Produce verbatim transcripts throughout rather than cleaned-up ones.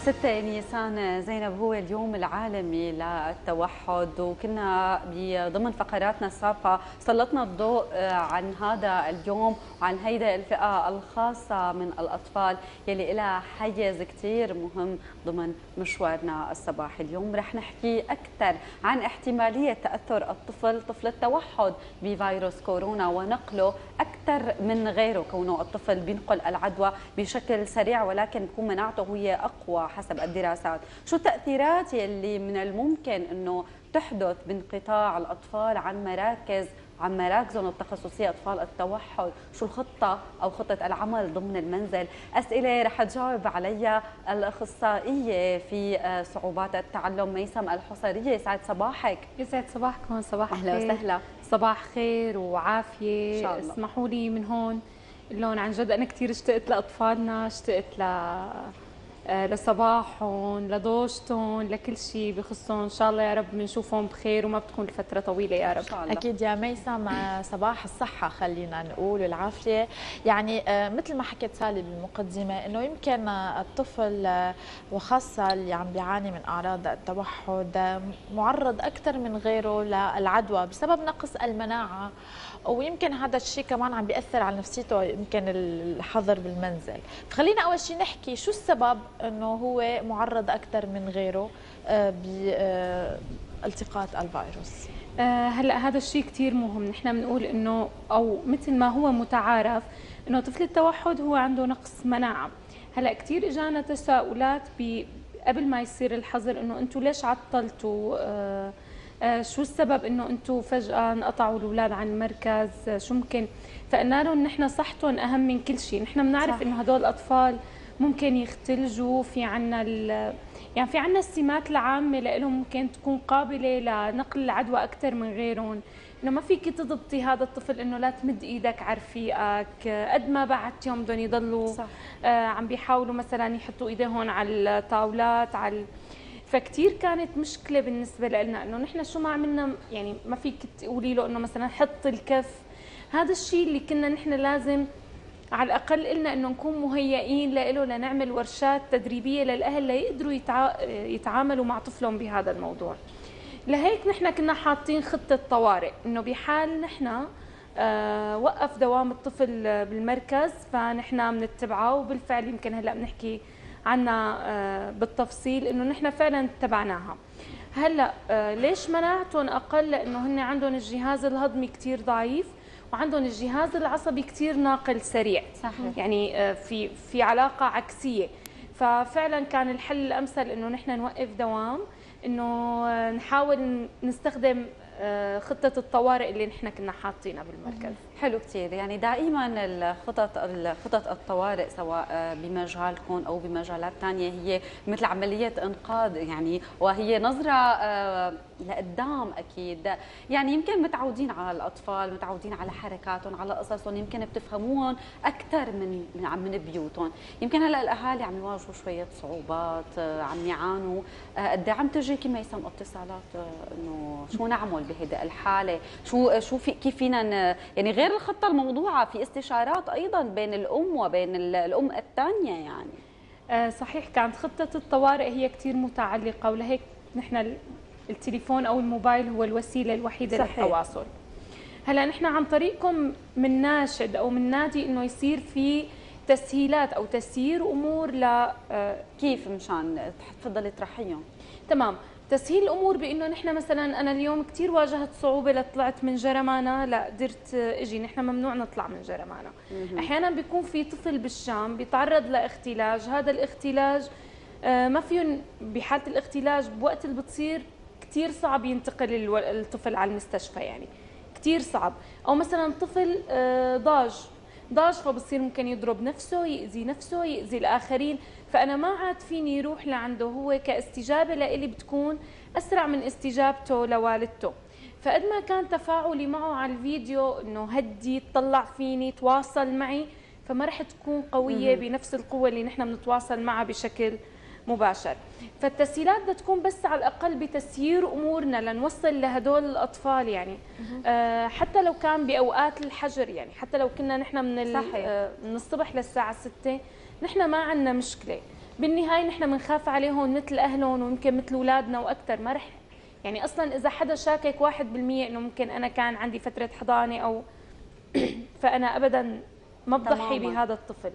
ستة نيسان زينب هو اليوم العالمي للتوحد، وكنا ضمن فقراتنا السابقة سلطنا الضوء عن هذا اليوم وعن هيدا الفئة الخاصة من الأطفال يلي لها حيز كتير مهم ضمن مشوارنا الصباحي. اليوم رح نحكي أكثر عن احتمالية تأثر الطفل طفل التوحد بفيروس كورونا ونقله أكثر من غيره، كونه الطفل بينقل العدوى بشكل سريع ولكن بكون مناعته هي أقوى حسب الدراسات. شو التأثيرات يلي من الممكن أنه تحدث بانقطاع الأطفال عن مراكز عن مراكزهم التخصصية أطفال التوحد؟ شو الخطة أو خطة العمل ضمن المنزل؟ أسئلة رح تجاوب عليها الأخصائية في صعوبات التعلم ميسم الحصرية. يسعد صباحك. يسعد صباحكم. صباح أهلا وسهلا. صباح خير وعافية إن شاء الله. اسمحوا لي من هون لون عن جد أنا كثير اشتقت لأطفالنا، اشتقت ل لصباحهم، لضوجتهم، لكل شيء بخصهم. ان شاء الله يا رب بنشوفهم بخير وما بتكون الفتره طويله يا رب. اكيد يا ميسم، صباح الصحه خلينا نقول والعافيه. يعني مثل ما حكيت سالي بالمقدمه انه يمكن الطفل وخاصه اللي عم بيعاني من اعراض التوحد معرض اكثر من غيره للعدوى بسبب نقص المناعه، ويمكن هذا الشيء كمان عم بيأثر على نفسيته، يمكن الحظر بالمنزل. فخلينا اول شيء نحكي شو السبب انه هو معرض اكثر من غيره بالتقاط الفيروس. هلا هذا الشيء كثير مهم. نحن بنقول انه او مثل ما هو متعارف انه طفل التوحد هو عنده نقص مناعه. هلا كثير اجانا تساؤلات قبل ما يصير الحظر انه انتم ليش عطلتوا، آه آه شو السبب انه انتم فجاه انقطعوا الاولاد عن المركز، آه شو ممكن؟ فقلنا لهم نحن صحتهم اهم من كل شيء. نحن بنعرف انه هدول الاطفال ممكن يختلجوا، في عنا يعني في عنا السمات العامه لهم ممكن تكون قابله لنقل العدوى اكثر من غيرهم. انه ما فيك تضبطي هذا الطفل انه لا تمد ايدك على رفيقك، قد ما بعدتيهم بدهم يضلوا صح. آه عم بيحاولوا مثلا يحطوا ايديهم على الطاولات على. فكتير كانت مشكله بالنسبه لنا انه نحن شو ما عملنا، يعني ما فيك تقولي له انه مثلا حط الكف. هذا الشيء اللي كنا نحن لازم على الأقل قلنا إنه نكون مهيئين له، لنعمل ورشات تدريبية للأهل ليقدروا يتع... يتعاملوا مع طفلهم بهذا الموضوع. لهيك نحن كنا حاطين خطة طوارئ إنه بحال نحن آه وقف دوام الطفل بالمركز فنحن بنتبعه، وبالفعل يمكن هلا بنحكي عنها آه بالتفصيل إنه نحن فعلا اتبعناها. هلا آه ليش مناعتهم أقل؟ لأنه هن عندهم الجهاز الهضمي كتير ضعيف وعندهم الجهاز العصبي كثير ناقل سريع. صحيح. يعني في في علاقه عكسيه. ففعلا كان الحل الامثل انه نحن نوقف دوام، انه نحاول نستخدم خطه الطوارئ اللي نحن كنا حاطينها بالمركز. حلو كثير. يعني دائما الخطط الخطط الطوارئ سواء بمجالكم او بمجالات ثانيه هي مثل عمليه انقاذ، يعني وهي نظره لقدام اكيد. يعني يمكن متعودين على الاطفال، متعودين على حركاتهم، على قصصهم، يمكن بتفهموهم اكثر من من بيوتهم. يمكن هلا الاهالي عم يواجهوا شويه صعوبات، عم يعانوا. قد عم تجيكي ميسم اتصالات انه شو نعمل بهيدي الحاله؟ شو شو في كيف فينا يعني غير الخطه الموضوعه في استشارات ايضا بين الام وبين الام الثانيه يعني. آه صحيح، كانت خطه الطوارئ هي كثير متعلقه، ولهيك نحن التليفون او الموبايل هو الوسيله الوحيده صحيح. للتواصل. هلا نحن عن طريقكم من ناشد او من نادي انه يصير في تسهيلات او تسيير امور ل آه كيف مشان تفضلي ترحيهم. تمام. تسهيل الامور بانه نحن مثلا انا اليوم كثير واجهت صعوبه لطلعت من جرمانه، لا قدرت اجي. نحن ممنوع نطلع من جرمانه. احيانا بيكون في طفل بالشام بيتعرض لاختلاج، هذا الاختلاج آه ما فيهم بحاله الاختلاج بوقت اللي بتصير كثير صعب ينتقل الطفل على المستشفى، يعني كثير صعب. او مثلا طفل آه ضاج ضاج فبصير ممكن يضرب نفسه، يأذي نفسه، يأذي الآخرين. فأنا ما عاد فيني يروح لعنده، هو كاستجابة لإلي بتكون أسرع من استجابته لوالدته. فقد ما كان تفاعلي معه على الفيديو إنه هدي، تطلع فيني، تواصل معي، فما رح تكون قوية بنفس القوة اللي نحن بنتواصل معها بشكل مباشر. فالتسهيلات بدها تكون بس على الاقل بتسيير امورنا لنوصل لهدول الاطفال يعني. آه حتى لو كان باوقات الحجر يعني، حتى لو كنا نحن من آه من الصبح للساعه ستة نحن ما عندنا مشكله. بالنهايه نحن بنخاف عليهم مثل اهلهم ويمكن مثل اولادنا واكثر. ما رح يعني اصلا اذا حدا شاكك واحد بالمية انه ممكن انا كان عندي فتره حضانه او فانا ابدا ما بضحي بهذا الطفل.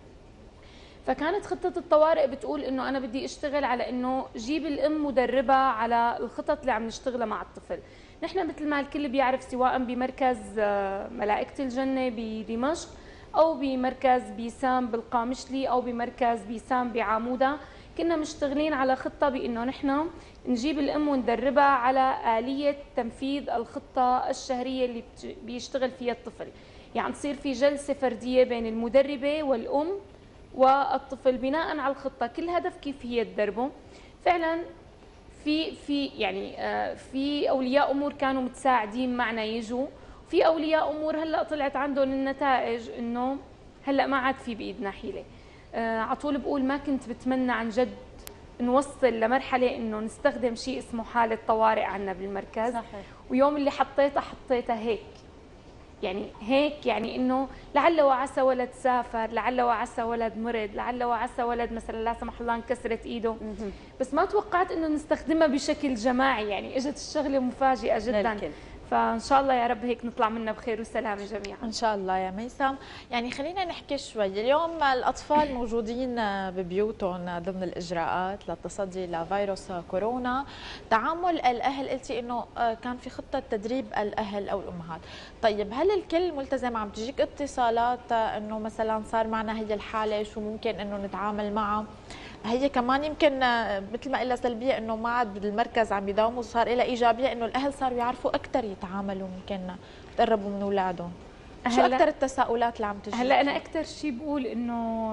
فكانت خطة الطوارئ بتقول انه انا بدي اشتغل على انه جيب الام مدربة على الخطط اللي عم نشتغلها مع الطفل. نحن مثل ما الكل بيعرف سواء بمركز ملائكة الجنة بدمشق او بمركز بيسام بالقامشلي او بمركز بيسام بعامودة، كنا مشتغلين على خطة بانه نحن نجيب الام وندربها على آلية تنفيذ الخطة الشهرية اللي بيشتغل فيها الطفل. يعني تصير في جلسة فردية بين المدربة والام والطفل بناء على الخطه، كل هدف كيف هي تدربه. فعلا في في يعني في اولياء امور كانوا متساعدين معنا يجوا، في اولياء امور هلا طلعت عندهم النتائج انه هلا ما عاد في بايدنا حيله. على طول بقول ما كنت بتمنى عن جد نوصل لمرحله انه نستخدم شيء اسمه حاله طوارئ عندنا بالمركز. صحيح. ويوم اللي حطيتها حطيتها هيك يعني هيك يعني انه لعل وعسى ولد سافر، لعل وعسى ولد مرض، لعل وعسى ولد مثلا لا سمح الله انكسرت ايده. بس ما توقعت انه نستخدمها بشكل جماعي، يعني اجت الشغله مفاجئه جدا للكل. فان شاء الله يا رب هيك نطلع منها بخير وسلامه جميعا ان شاء الله يا ميسم. يعني خلينا نحكي شوي، اليوم الاطفال موجودين ببيوتهم ضمن الاجراءات للتصدي لفيروس كورونا. تعامل الاهل قلتي انه كان في خطه تدريب الاهل او الامهات، طيب هل الكل ملتزم؟ عم تجيك اتصالات انه مثلا صار معنا هي الحاله شو ممكن انه نتعامل معها؟ هي كمان يمكن مثل ما قلنا سلبيه انه ما عاد بالمركز عم يداوموا، صار لها ايجابيه انه الاهل صاروا يعرفوا اكثر يتعاملوا ممكن يتقربوا من اولادهم. شو اكثر التساؤلات اللي عم تجي؟ هلا انا اكثر شيء بقول انه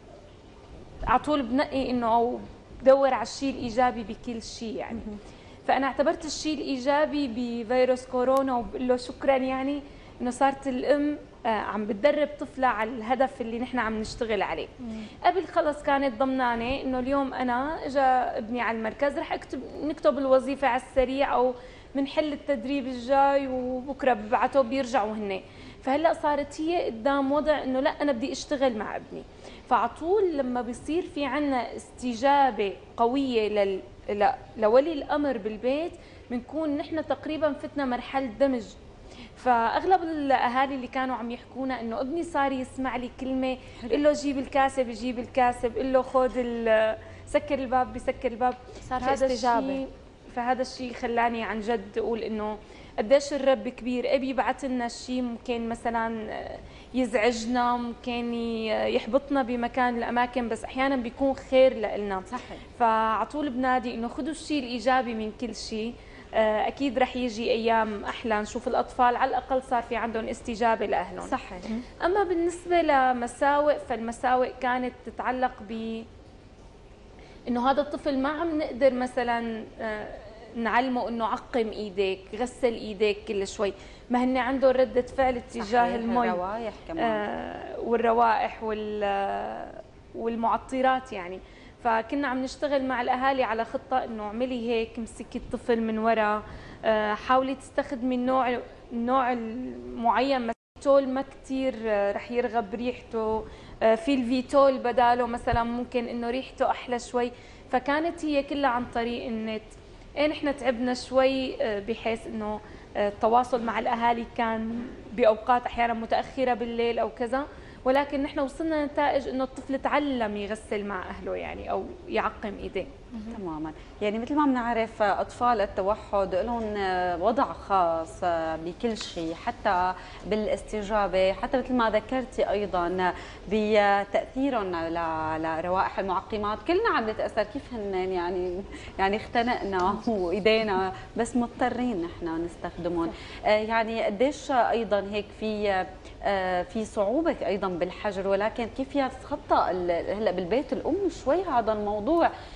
على طول بنقي انه او بدور على الشيء الايجابي بكل شيء يعني. فانا اعتبرت الشيء الايجابي بفيروس كورونا وبقول له شكرا يعني انه صارت الام عم بتدرب طفلها على الهدف اللي نحن عم نشتغل عليه. مم. قبل خلص كانت ضمنانه انه اليوم انا اجى ابني على المركز رح اكتب نكتب الوظيفه على السريع او بنحل التدريب الجاي وبكره ببعته بيرجعوا هن. فهلا صارت هي قدام وضع انه لا انا بدي اشتغل مع ابني. فعطول لما بيصير في عنا استجابه قويه لل لولي الامر بالبيت بنكون نحن تقريبا فتنا مرحله دمج. فاغلب الاهالي اللي كانوا عم يحكونا انه ابني صار يسمع لي كلمه قل له جيب الكاسه بجيب الكاسه، بقول له خذ سكر الباب بسكر الباب، صار في استجابه. فهذا الشيء خلاني عن جد اقول انه قديش الرب كبير. ابي يبعث لنا شيء ممكن مثلا يزعجنا، ممكن يحبطنا بمكان الاماكن، بس احيانا بيكون خير لنا. صحيح. فعطول بنادي انه خذوا الشيء الايجابي من كل شيء، اكيد رح يجي ايام احلى نشوف الاطفال على الاقل صار في عندهم استجابه لاهلهم. صحيح. اما بالنسبه لمساوئ فالمساوئ كانت تتعلق ب انه هذا الطفل ما عم نقدر مثلا نعلمه انه عقم ايديك، غسل ايديك كل شوي، ما هن عندهم رده فعل تجاه المي، الروائح كمان آه والروائح وال والمعطرات يعني. فكنا عم نشتغل مع الاهالي على خطه انه اعملي هيك، امسكي الطفل من ورا، آه حاولي تستخدمي النوع النوع المعين، فيتول ما كثير رح يرغب ريحته، آه في الفيتول بداله مثلا ممكن انه ريحته احلى شوي. فكانت هي كلها عن طريق النت. ايه نحن تعبنا شوي بحيث انه التواصل مع الاهالي كان باوقات احيانا متاخره بالليل او كذا، ولكن نحن وصلنا نتائج انه الطفل تعلم يغسل مع اهله يعني او يعقم ايديه. تماما. يعني مثل ما بنعرف اطفال التوحد لهم وضع خاص بكل شيء، حتى بالاستجابه، حتى مثل ما ذكرتي ايضا بتاثيرهم لروائح المعقمات. كلنا عم نتاثر، كيف هن يعني يعني اختنقنا وايدينا بس مضطرين نحن نستخدمهم. يعني قديش ايضا هيك في في صعوبه ايضا بالحجر، ولكن كيف يتخطى هلا بالبيت الام شوي هذا الموضوع، كيف هي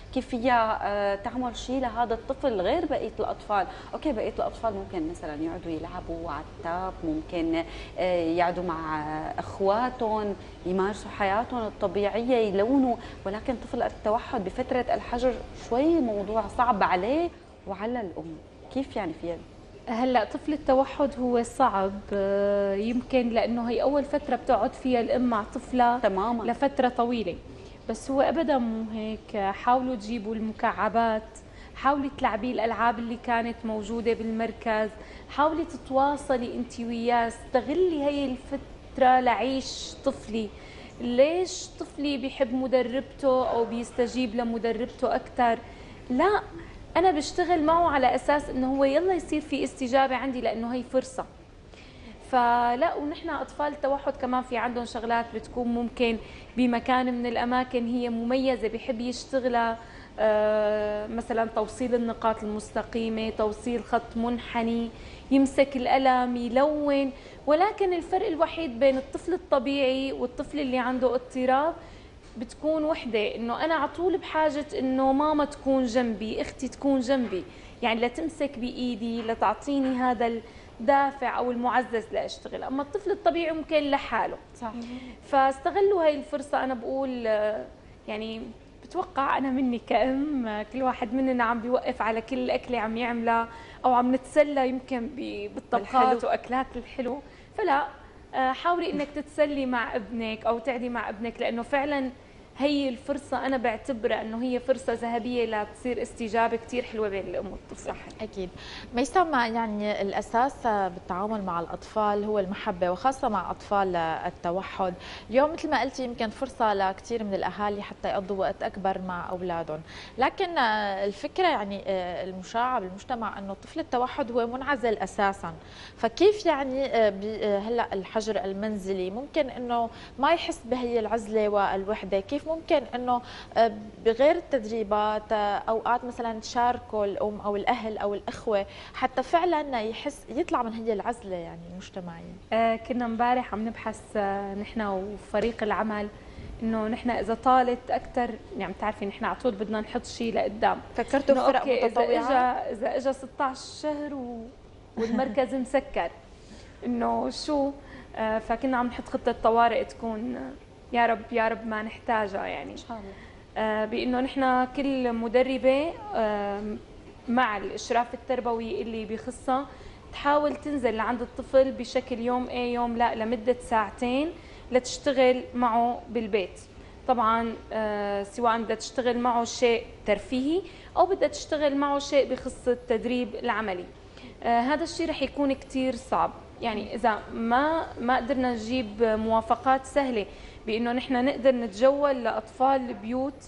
هي تعمل شيء لهذا الطفل غير بقيه الاطفال. اوكي بقيه الاطفال ممكن مثلا يقعدوا يلعبوا على التاب، ممكن يقعدوا مع اخواتهم يمارسوا حياتهم الطبيعيه يلونوا، ولكن طفل التوحد بفتره الحجر شوي موضوع صعب عليه وعلى الام. كيف يعني فيها؟ هلا طفل التوحد هو صعب يمكن لانه هي اول فتره بتقعد فيها الام مع طفلها تماما لفتره طويله، بس هو ابدا مو هيك. حاولوا تجيبوا المكعبات، حاولي تلعبي الالعاب اللي كانت موجوده بالمركز، حاولي تتواصلي انت وياه، استغلي هي الفتره لعيش طفلي. ليش طفلي بيحب مدربته او بيستجيب لمدربته اكثر؟ لا، أنا بشتغل معه على أساس إنه هو يلا يصير في استجابة عندي، لأنه هي فرصة. فلا، ونحن أطفال التوحد كمان في عندهم شغلات بتكون ممكن بمكان من الأماكن هي مميزة بحب يشتغلها، آه مثلا توصيل النقاط المستقيمة، توصيل خط منحني، يمسك القلم، يلون. ولكن الفرق الوحيد بين الطفل الطبيعي والطفل اللي عنده اضطراب بتكون وحده، انه انا على طول بحاجه انه ماما تكون جنبي، اختي تكون جنبي، يعني لتمسك بايدي، لتعطيني هذا الدافع او المعزز لاشتغل. اما الطفل الطبيعي ممكن لحاله. صح. فاستغلوا هاي الفرصه. انا بقول يعني بتوقع انا مني كأم كل واحد مننا عم بيوقف على كل اكله عم يعملها او عم نتسلى يمكن بالطبخات واكلات الحلو، فلا حاولي انك تتسلي مع ابنك او تعدي مع ابنك، لانه فعلا هي الفرصه انا بعتبرها انه هي فرصه ذهبيه لتصير استجابه كثير حلوه بين الام والطفل. صح اكيد. ميسم، يعني الاساس بالتعامل مع الاطفال هو المحبه، وخاصه مع اطفال التوحد. اليوم مثل ما قلتي يمكن فرصه لكثير من الاهالي حتى يقضوا وقت اكبر مع اولادهم، لكن الفكره يعني المشاعه بالمجتمع انه طفل التوحد هو منعزل اساسا، فكيف يعني هلا الحجر المنزلي ممكن انه ما يحس بهي العزله والوحده؟ كيف ممكن انه بغير التدريبات اوقات مثلا تشاركوا الام او الاهل او الاخوه حتى فعلا يحس يطلع من هي العزله يعني المجتمعيه؟ آه كنا امبارح عم نبحث آه نحن وفريق العمل انه نحن اذا طالت اكثر، يعني بتعرفي نحن على طول بدنا نحط شيء لقدام. فكرتوا بفرق متطوعه؟ اذا اجى اذا اجى ستة عشر شهر و... والمركز مسكر انه شو، آه فكنا عم نحط خطه طوارئ تكون يا رب يا رب ما نحتاجها يعني ان شاء الله، آه بانه نحن كل مدربه آه مع الاشراف التربوي اللي بيخصها تحاول تنزل لعند الطفل بشكل يوم ايه يوم لا لمده ساعتين لتشتغل معه بالبيت. طبعا آه سواء بدها تشتغل معه شيء ترفيهي او بدها تشتغل معه شيء بخص التدريب العملي. آه هذا الشيء رح يكون كثير صعب، يعني اذا ما ما قدرنا نجيب موافقات سهله بانه نحن نقدر نتجول لاطفال البيوت،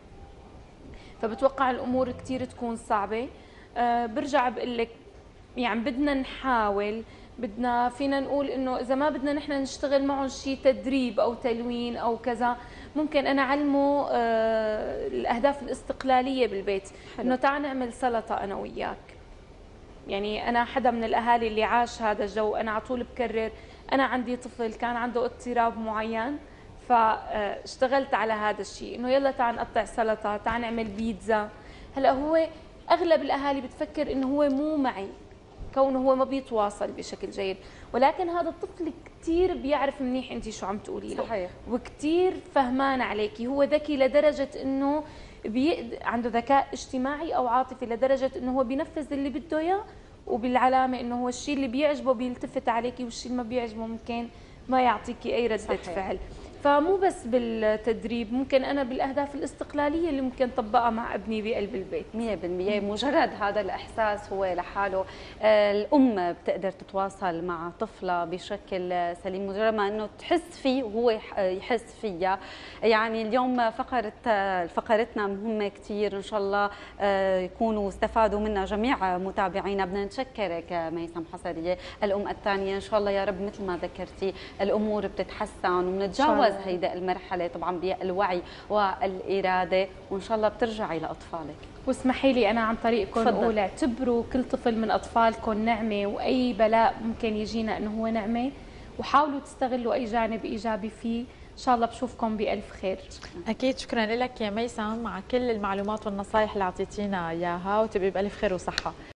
فبتوقع الامور كثير تكون صعبه. أه برجع بقول لك يعني بدنا نحاول، بدنا فينا نقول انه اذا ما بدنا نحن نشتغل معهم شيء تدريب او تلوين او كذا، ممكن انا اعلمه أه الاهداف الاستقلاليه بالبيت، انه تعال نعمل سلطه انا وياك. يعني انا حدا من الاهالي اللي عاش هذا الجو، انا على طول بكرر انا عندي طفل كان عنده اضطراب معين فاشتغلت على هذا الشيء، انه يلا تعال نقطع سلطه، تعال نعمل بيتزا. هلا هو اغلب الاهالي بتفكر انه هو مو معي كونه هو ما بيتواصل بشكل جيد، ولكن هذا الطفل كثير بيعرف منيح انت شو عم تقولي له. صحيح. وكثير فهمان عليكي، هو ذكي لدرجه انه بيقدر عنده ذكاء اجتماعي او عاطفي لدرجه انه هو بينفذ اللي بده اياه، وبالعلامه انه هو الشيء اللي بيعجبه بيلتفت عليكي والشيء اللي ما بيعجبه ممكن ما يعطيكي اي ردة فعل. فمو بس بالتدريب، ممكن انا بالاهداف الاستقلاليه اللي ممكن طبقها مع ابني بقلب البيت. مية بالمية. مجرد هذا الاحساس هو لحاله الام بتقدر تتواصل مع طفلها بشكل سليم، مجرد ما انه تحس فيه وهو يحس فيها. يعني اليوم فقره فقرتنا مهمه كثير، ان شاء الله يكونوا استفادوا منها جميع متابعينا. بدنا نشكرك ميسم حصريه، الام الثانيه. ان شاء الله يا رب مثل ما ذكرتي الامور بتتحسن وبنتجاوز هيدا المرحله طبعا بالوعي والاراده، وان شاء الله بترجعي لاطفالك. واسمحي لي انا عن طريقكم اقول اعتبروا كل طفل من اطفالكم نعمه، واي بلاء ممكن يجينا انه هو نعمه، وحاولوا تستغلوا اي جانب ايجابي فيه. شاء الله بشوفكم بألف خير. اكيد شكرا لك يا ميسم على كل المعلومات والنصائح اللي اعطيتينا اياها، وتبقي بألف خير وصحه.